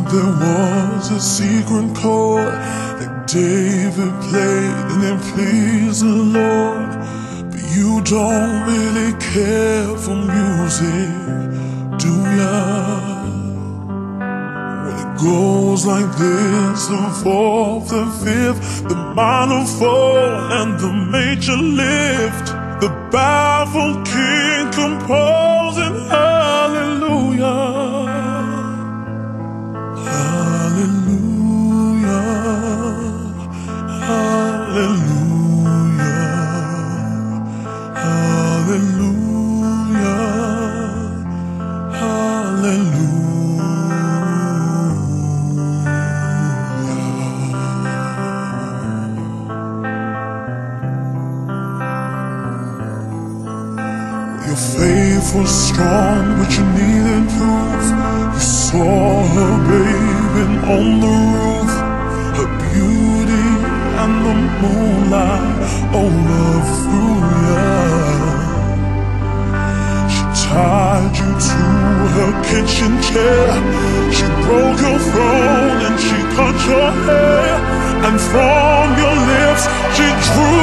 There was a secret chord that David played and it pleased the Lord. But you don't really care for music, do ya? Well, it goes like this: the fourth, the fifth, the minor fall, and the major lift. The baffled king composing hallelujah. Hallelujah, hallelujah, hallelujah, hallelujah. Your faith was strong, but you needed proof. You saw her bathing on the roof, her beauty and the moonlight overthrew ya. She tied you to her kitchen chair, she broke your throne and she cut your hair, and from your lips she drew